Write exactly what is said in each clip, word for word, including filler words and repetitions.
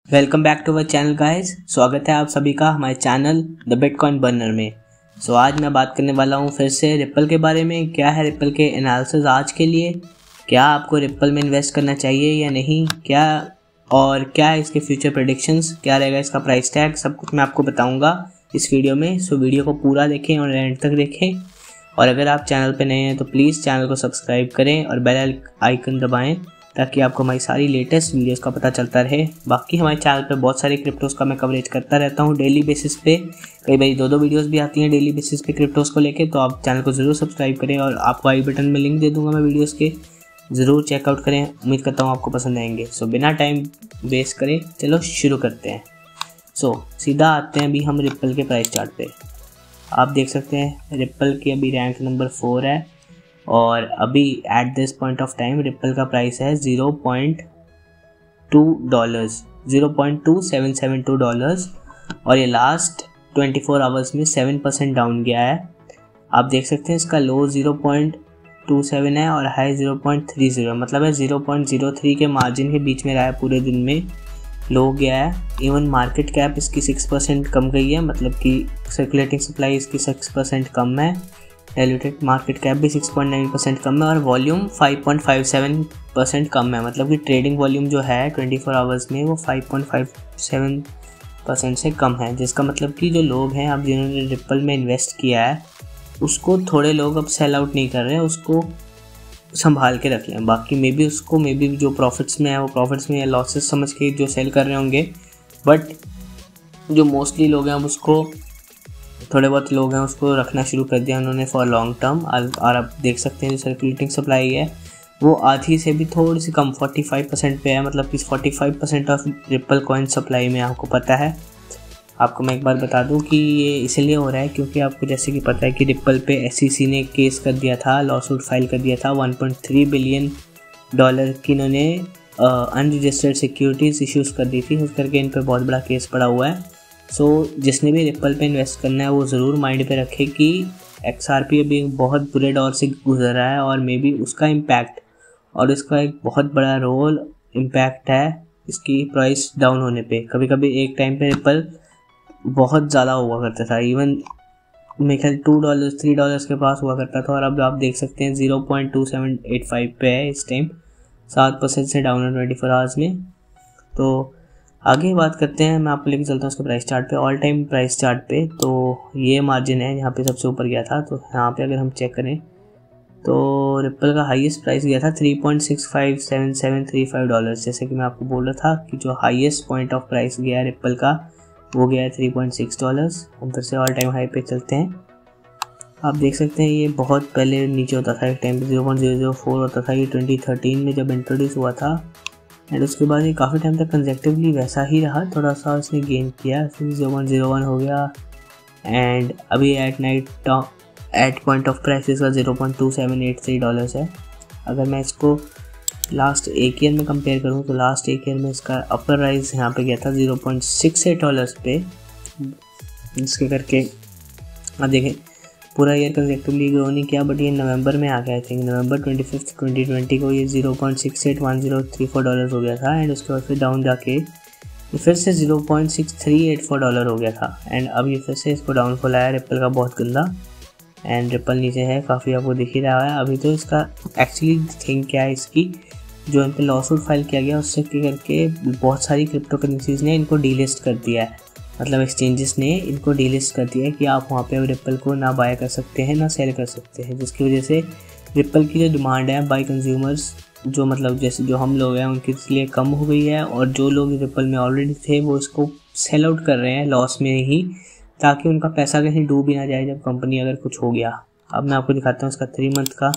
Welcome back to our channel guys. स्वागत है आप सभी का हमारे चैनल द बिटकॉइन बर्नर में। सो so, आज मैं बात करने वाला हूँ फिर से रिप्पल के बारे में। क्या है रिप्पल के एनालिसिस आज के लिए, क्या आपको रिप्पल में इन्वेस्ट करना चाहिए या नहीं, क्या और क्या है इसके फ्यूचर प्रेडिक्शंस, क्या रहेगा इसका प्राइस टैग, सब कुछ मैं आपको बताऊँगा इस वीडियो में। सो so, वीडियो को पूरा देखें और एंड तक देखें। और अगर आप चैनल पर नए हैं तो प्लीज़ चैनल को सब्सक्राइब करें और बेल आइकन दबाएँ ताकि आपको हमारी सारी लेटेस्ट वीडियोस का पता चलता रहे। बाकी हमारे चैनल पे बहुत सारे क्रिप्टोस का मैं कवरेज करता रहता हूँ डेली बेसिस पे। कई बार दो दो वीडियोस भी आती हैं डेली बेसिस पे क्रिप्टोस को लेके, तो आप चैनल को ज़रूर सब्सक्राइब करें और आपको आई बटन में लिंक दे दूँगा मैं वीडियोज़ के, ज़रूर चेकआउट करें। उम्मीद करता हूँ आपको पसंद आएंगे। सो बिना टाइम वेस्ट करें चलो शुरू करते हैं। सो सीधा आते हैं अभी हम रिप्पल के प्राइस चार्ट पर। आप देख सकते हैं रिप्पल की अभी रैंक नंबर फोर है और अभी at this point of time Ripple का प्राइस है zero point two dollars zero point two seven seven two dollars और ये लास्ट ट्वेंटी फोर आवर्स में सेवन परसेंट डाउन गया है। आप देख सकते हैं इसका low zero point two seven है और high zero point three zero, मतलब है ज़ीरो पॉइंट ज़ीरो थ्री के मार्जिन के बीच में रहा है पूरे दिन में, लो गया है। इवन मार्केट कैप इसकी सिक्स परसेंट कम गई है, मतलब कि सर्कुलेटिंग सप्लाई इसकी सिक्स परसेंट कम है। डाइल्यूटेड मार्केट कैप भी सिक्स पॉइंट नाइन परसेंट कम है और volume five point five seven percent कम है, मतलब कि ट्रेडिंग वॉल्यूम जो है ट्वेंटी फोर आवर्स में वो five point five seven percent से कम है। जिसका मतलब कि जो लोग हैं अब जिन्होंने रिप्पल में इन्वेस्ट किया है उसको थोड़े लोग अब सेल आउट नहीं कर रहे हैं, उसको संभाल के रख लें। बाकी मे बी उसको मे बी जो प्रॉफिट्स में है वो प्रॉफिट्स में या लॉसेस समझ के जो सेल कर रहे होंगे, बट जो मोस्टली लोग हैं अब उसको थोड़े बहुत लोग हैं उसको रखना शुरू कर दिया उन्होंने फॉर लॉन्ग टर्म। और आप देख सकते हैं जो सर्कुलेटिंग सप्लाई है वो आधी से भी थोड़ी सी कम फोर्टी फाइव परसेंट पे है, मतलब कि forty five percent of Ripple coin supply में आपको पता है। आपको मैं एक बार बता दूं कि ये इसलिए हो रहा है क्योंकि आपको जैसे कि पता है कि रिप्पल पे एस ई सी ने केस कर दिया था, लॉ सूट फाइल कर दिया था one point three billion dollar की इन्होंने अनरजिस्टर्ड सिक्योरिटीज़ इश्यूज़ कर दी थी, उस करके इन पर बहुत बड़ा केस पड़ा हुआ है। सो so, जिसने भी रिप्पल पे इन्वेस्ट करना है वो ज़रूर माइंड पे रखे कि एक्स आर पी अभी बहुत बुरे दौर से गुजर रहा है और मे बी उसका इम्पैक्ट और इसका एक बहुत बड़ा रोल इम्पैक्ट है इसकी प्राइस डाउन होने पे। कभी कभी एक टाइम पे रिप्पल बहुत ज़्यादा हुआ करता था, इवन मेरे ख्याल टू डॉलर्स थ्री डॉलर्स के पास हुआ करता था और अब आप देख सकते हैं zero point two seven eight five पे है इस टाइम, सात परसेंट से डाउन है ट्वेंटी फोर आवर्स में। तो आगे बात करते हैं, मैं आपको लेकर चलता हूँ उसके प्राइस चार्ट पे, ऑल टाइम प्राइस चार्ट पे। तो ये मार्जिन है यहाँ पे सबसे ऊपर गया था, तो यहाँ पे अगर हम चेक करें तो रिप्पल का हाईएस्ट प्राइस गया था three point six five seven seven three five dollar. जैसे कि मैं आपको बोल रहा था कि जो हाईएस्ट पॉइंट ऑफ प्राइस गया है रिप्पल का वो गया है थ्री पॉइंट सिक्स डॉलर्स। हम फिर से ऑल टाइम हाई पे चलते हैं। आप देख सकते हैं ये बहुत पहले नीचे होता था, एक टाइम पे zero point zero zero four होता था, ये ट्वेंटी थर्टीन में जब इंट्रोड्यूस हुआ था एंड उसके बाद ये काफ़ी टाइम तक कंजेक्टिवली वैसा ही रहा, थोड़ा सा इसने गेन किया, फिर ज़ीरो पॉइंट ज़ीरो वन हो गया एंड अभी at night at point of price इसका zero point two seven eight three dollars है। अगर मैं इसको लास्ट एक ईयर में कंपेयर करूँ तो लास्ट एक ईयर में इसका अपर राइज यहाँ पे गया था zero point six eight dollars पे, जिसके करके आप देखें पूरा ईयर कंजेक्टिवली ग्रो नहीं किया, बट ये नवंबर में आ गया, I think November twenty fifth twenty twenty को ये zero point six eight one zero three four dollar हो गया था एंड उसके बाद फिर डाउन जाके फिर से zero point six three eight four dollar हो गया था एंड अब ये फिर से इसको डाउनफॉल आया रिप्पल का बहुत गंदा एंड रिप्पल नीचे है काफ़ी, आपको दिख ही रहा है। अभी तो इसका एक्चुअली थिंग क्या है इसकी, जो इन पर लॉ सूट फाइल किया गया उससे करके बहुत सारी क्रिप्टो करेंसीज ने इनको डीलिस्ट कर दिया है, मतलब एक्सचेंजेस ने इनको डीलिस्ट कर दिया है कि आप वहाँ पे रिप्पल को ना बाय कर सकते हैं ना सेल कर सकते हैं, जिसकी वजह से रिप्पल की जो डिमांड है बाय कंज्यूमर्स जो मतलब जैसे जो हम लोग हैं उनके लिए कम हो गई है और जो लोग रिप्पल में ऑलरेडी थे वो इसको सेल आउट कर रहे हैं लॉस में ही, ताकि उनका पैसा कहीं डूब ही ना जाए जब कंपनी अगर कुछ हो गया। अब मैं आपको दिखाता हूँ इसका थ्री मंथ का,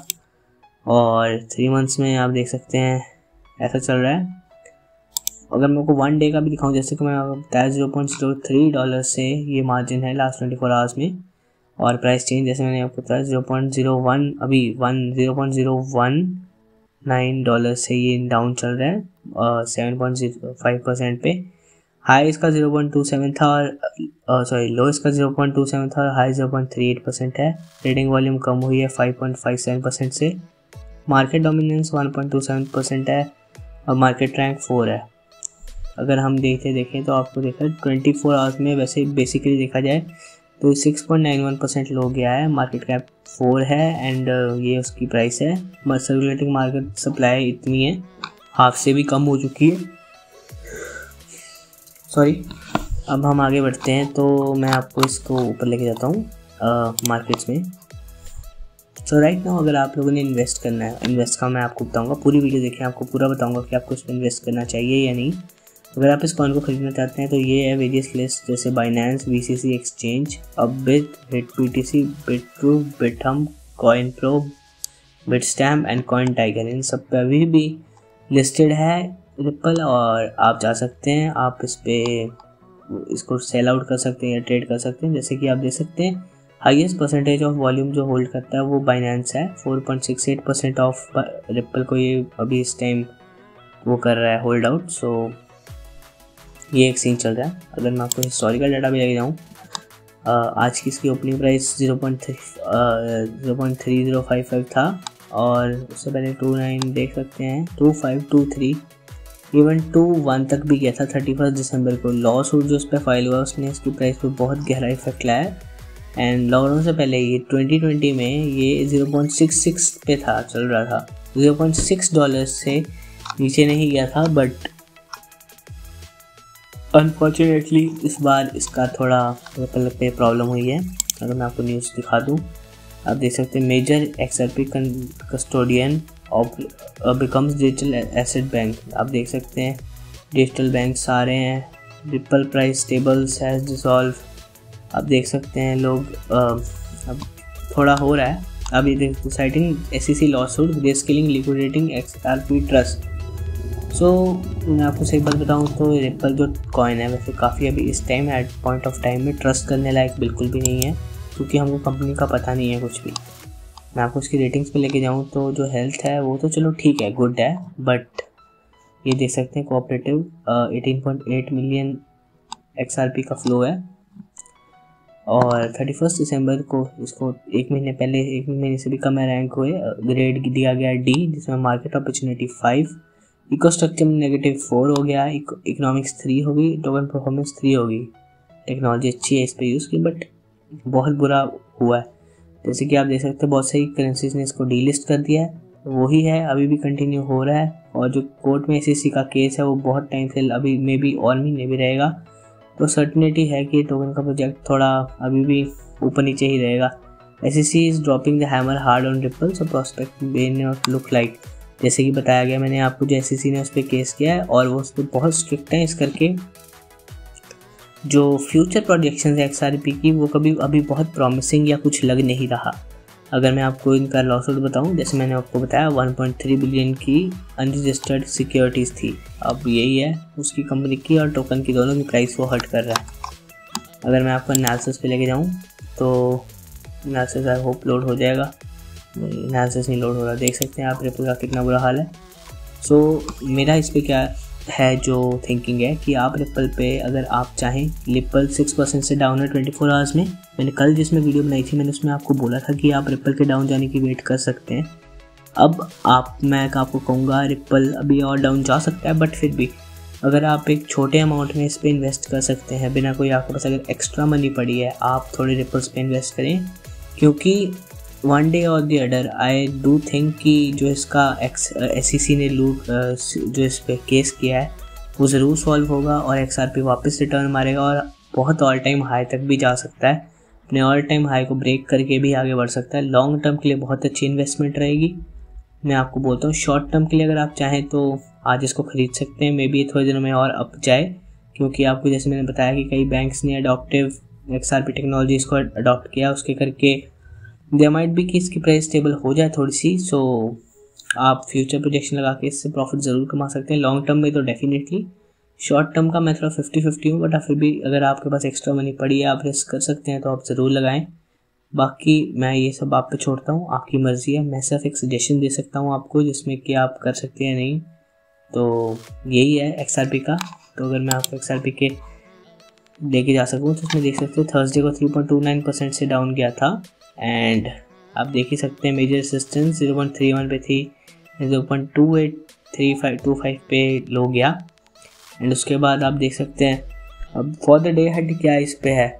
और थ्री मंथ्स में आप देख सकते हैं ऐसा चल रहा है। अगर मैं आपको वन डे का भी दिखाऊं, जैसे कि मैं आपको बताया zero point zero three dollar से ये मार्जिन है लास्ट ट्वेंटी फोर आवर्स में, और प्राइस चेंज जैसे मैंने आपको बताया ज़ीरो पॉइंट ज़ीरो वन अभी one zero point zero one nine dollar से ये डाउन चल रहा है और seven point zero five percent पे। हाई इसका ज़ीरो पॉइंट टू सेवन था और सॉरी लो इसका ज़ीरो पॉइंट टू सेवन था और high zero point three eight percent है। ट्रेडिंग वॉल्यूम कम हुई है five point five seven percent से। Market dominance one point two seven percent है और मार्केट रैंक फोर है। अगर हम देखते देखें तो आपको देखा ट्वेंटी फोर आवर्स में वैसे बेसिकली देखा जाए तो six point nine one percent low गया है, मार्केट कैप फोर है एंड ये उसकी प्राइस है। सर्कुलेटिंग मार्केट सप्लाई इतनी है, हाफ से भी कम हो चुकी है, सॉरी। अब हम आगे बढ़ते हैं तो मैं आपको इसको ऊपर लेके जाता हूँ मार्केट्स में। सो राइट नाउ अगर आप लोगों ने इन्वेस्ट करना है, इन्वेस्ट का मैं आपको बताऊंगा, पूरी वीडियो देखें, आपको पूरा बताऊंगा कि आपको इसमें इन्वेस्ट करना चाहिए या नहीं। अगर आप इस कॉइन को खरीदना चाहते हैं तो ये है वेरियस लिस्ट जैसे Binance, VCC exchange, Upbit, HitBTC, Bitrue, Bithumb, coin pro, Bitstamp and coin tiger, इन सब पे अभी भी लिस्टेड है रिपल और आप जा सकते हैं, आप इस पर इसको सेल आउट कर सकते हैं या ट्रेड कर सकते हैं। जैसे कि आप देख सकते हैं हाईएस्ट परसेंटेज ऑफ वॉल्यूम जो होल्ड करता है वो बाइनेंस है, four point six eight percent of Ripple को ये अभी इस टाइम वो कर रहा है होल्ड आउट। सो ये एक सीन चल रहा है। अगर मैं आपको हिस्टोरिकल डाटा भी लेके जाऊँ, आज की इसकी opening price zero point three zero point three zero five five था और उससे पहले टू नाइन देख सकते हैं, two five two three, even two one तक भी गया था थर्टी फर्स्ट दिसंबर को। लॉ सूट जो उस पर फाइल हुआ उसने इसकी प्राइस पे बहुत गहरा इफेक्ट लाया एंड लॉकडाउन से पहले ये ट्वेंटी ट्वेंटी में ये ज़ीरो पॉइंट सिक्स सिक्स पे था, चल रहा था, ज़ीरो पॉइंट सिक्स डॉलर से नीचे नहीं गया था। बट अनफॉर्चुनेटली इस बार इसका थोड़ा रिपल पे प्रॉब्लम हुई है। अगर मैं आपको न्यूज़ दिखा दूँ, आप देख सकते हैं major XRP custodian of becomes digital asset bank. आप देख सकते हैं डिजिटल बैंक सारे हैं, Ripple price tables has dissolve. आप देख सकते हैं लोग आ, अब थोड़ा हो रहा है। अब ये देख citing SEC lawsuit rescaling liquidating XRP trust. So मैं आपको सही बात बताऊं तो रिपल जो कॉइन है वैसे काफ़ी अभी इस time at point of time में ट्रस्ट करने लायक बिल्कुल भी नहीं है, क्योंकि हमको कंपनी का पता नहीं है कुछ भी। मैं आपको उसकी रेटिंग्स पे लेके जाऊं तो जो हेल्थ है वो तो चलो ठीक है, गुड है, बट ये देख सकते हैं cooperative eighteen point eight million XRP का फ्लो है और थर्टी फर्स्ट दिसंबर को इसको एक महीने पहले एक महीने से भी कम रैंक हुए, ग्रेड दिया गया डी, जिसमें market opportunity five, eco structure में नेगेटिव फोर हो गया, इकोनॉमिक्स थ्री होगी, टोकन परफॉर्मेंस थ्री होगी। टेक्नोलॉजी अच्छी है इस पर यूज़ की, बट बहुत बुरा हुआ है। जैसे कि आप देख सकते हैं बहुत सारी करेंसीज ने इसको डीलिस्ट कर दिया है, वही है अभी भी कंटिन्यू हो रहा है। और जो कोर्ट में एसईसी का केस है वो बहुत टाइम से अभी मे बी और महीने भी रहेगा, तो सर्टिनिटी है कि टोकन का प्रोजेक्ट थोड़ा अभी भी ऊपर नीचे ही रहेगा। SEC is dropping the hammer hard on Ripple, so prospect may not look like, जैसे कि बताया गया मैंने आपको, जो एसईसी ने उस पर केस किया है और वो उस पर बहुत स्ट्रिक्ट है, इस करके जो फ्यूचर प्रोजेक्शंस है एक्सआरपी की वो कभी अभी बहुत प्रॉमिसिंग या कुछ लग नहीं रहा। अगर मैं आपको इनका लॉसूट बताऊं, जैसे मैंने आपको बताया वन पॉइंट थ्री बिलियन की अनरजिस्टर्ड सिक्योरिटीज़ थी, अब यही है उसकी कंपनी की और टोकन की, दोनों की प्राइस वो हट कर रहा है। अगर मैं आपको एनालिसिस पे लेके जाऊं तो एनालिसिस आई होप लोड हो जाएगा, एनालिसिस नहीं लोड हो रहा, देख सकते हैं आप रिपल का कितना बुरा हाल है। सो so, मेरा इस पर क्या है जो थिंकिंग है कि आप रिपल पे अगर आप चाहें, रिपल सिक्स परसेंट से डाउन है ट्वेंटी फोर आवर्स में। मैंने कल जिसमें वीडियो बनाई थी मैंने उसमें आपको बोला था कि आप रिपल के डाउन जाने की वेट कर सकते हैं। अब आप मैं आपको कहूँगा रिपल अभी और डाउन जा सकता है, बट फिर भी अगर आप एक छोटे अमाउंट में इस पर इन्वेस्ट कर सकते हैं, बिना कोई आपके पास अगर एक्स्ट्रा मनी पड़ी है आप थोड़े रिपल्स पे इन्वेस्ट करें, क्योंकि वन डे और the other I do think कि जो इसका एक्स एसईसी ने लूट जो इस पर केस किया है वो ज़रूर सॉल्व होगा और एक्सआरपी वापस रिटर्न मारेगा और बहुत ऑल टाइम हाई तक भी जा सकता है, अपने ऑल टाइम हाई को ब्रेक करके भी आगे बढ़ सकता है। लॉन्ग टर्म के लिए बहुत अच्छी इन्वेस्टमेंट रहेगी। मैं आपको बोलता हूँ शॉर्ट टर्म के लिए अगर आप चाहें तो आज इसको ख़रीद सकते हैं, मे बी थोड़े दिनों में और अप जाए, क्योंकि आपको जैसे मैंने बताया कि कई बैंक्स ने अडॉप्टिव एक्सआरपी टेक्नोलॉजी इसको अडॉप्ट किया, उसके करके दे माइट भी कि इसकी प्राइस स्टेबल हो जाए थोड़ी सी। सो आप फ्यूचर प्रोजेक्शन लगा के इससे प्रॉफिट ज़रूर कमा सकते हैं। लॉन्ग टर्म में तो डेफिनेटली, शॉर्ट टर्म का मैं थोड़ा फिफ्टी फिफ्टी हूँ, बट फिर भी अगर आपके पास एक्स्ट्रा मनी पड़ी है आप रिस्क कर सकते हैं तो आप ज़रूर लगाएं। बाकी मैं ये सब आप पे छोड़ता हूँ, आपकी मर्ज़ी है, मैं सिर्फ एक सजेशन दे सकता हूँ आपको जिसमें कि आप कर सकते हैं नहीं, तो यही है एक्सआरपी का। तो अगर मैं आपको एक्सआरपी के लेके जा सकूँ तो उसमें देख सकते हो थर्सडे को three point two nine percent से डाउन गया था एंड आप देख ही सकते हैं major resistance zero point three one पे थी, zero point two eight three five two five पे लो गया एंड उसके बाद आप देख सकते हैं अब फॉर द डे हेड क्या इस पे है,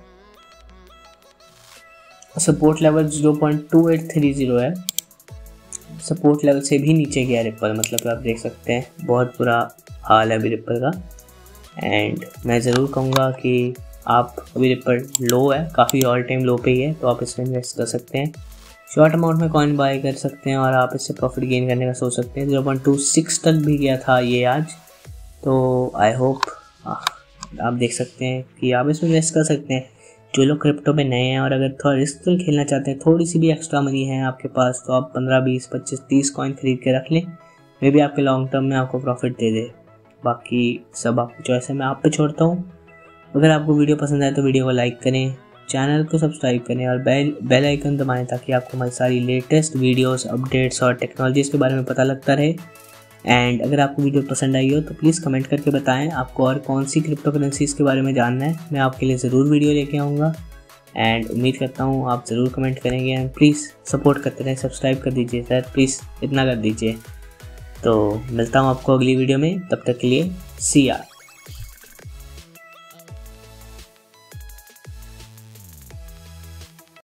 support level zero point two eight three zero है, सपोर्ट लेवल से भी नीचे गया रिपल, मतलब आप देख सकते हैं बहुत बुरा हाल है अभी रिपल का। एंड मैं ज़रूर कहूँगा कि आप अभी रिपल लो है, काफ़ी ऑल टाइम लो पे ही है, तो आप इसमें इन्वेस्ट कर सकते हैं, शॉर्ट अमाउंट में कॉइन बाय कर सकते हैं और आप इससे प्रॉफिट गेन करने का सोच सकते हैं। ज़ीरो पॉइंट टू सिक्स तक भी गया था ये आज, तो आई होप आप देख सकते हैं कि आप इसमें इन्वेस्ट कर सकते हैं। जो लोग क्रिप्टो पे नए हैं और अगर थोड़ा रिस्क खेलना चाहते हैं, थोड़ी सी भी एक्स्ट्रा मनी है आपके पास, तो आप पंद्रह बीस पच्चीस तीस कॉइन खरीद के रख लें, वे भी आपके लॉन्ग टर्म में आपको प्रॉफिट दे दे। बाकी सब आपकी चॉइस है, मैं आप पे छोड़ता हूँ। अगर आपको वीडियो पसंद आए तो वीडियो को लाइक करें, चैनल को सब्सक्राइब करें और बेल बेल आइकन दबाएं ताकि आपको हमारी सारी लेटेस्ट वीडियोस, अपडेट्स और टेक्नोलॉजीज़ के बारे में पता लगता रहे। एंड अगर आपको वीडियो पसंद आई हो तो प्लीज़ कमेंट करके बताएं आपको और कौन सी क्रिप्टो करेंसीज़ के बारे में जानना है, मैं आपके लिए ज़रूर वीडियो लेके आऊँगा। एंड उम्मीद करता हूँ आप ज़रूर कमेंट करेंगे एंड प्लीज़ सपोर्ट करते रहें, सब्सक्राइब कर दीजिए सर, प्लीज़ इतना कर दीजिए। तो मिलता हूँ आपको अगली वीडियो में, तब तक के लिए सी आर।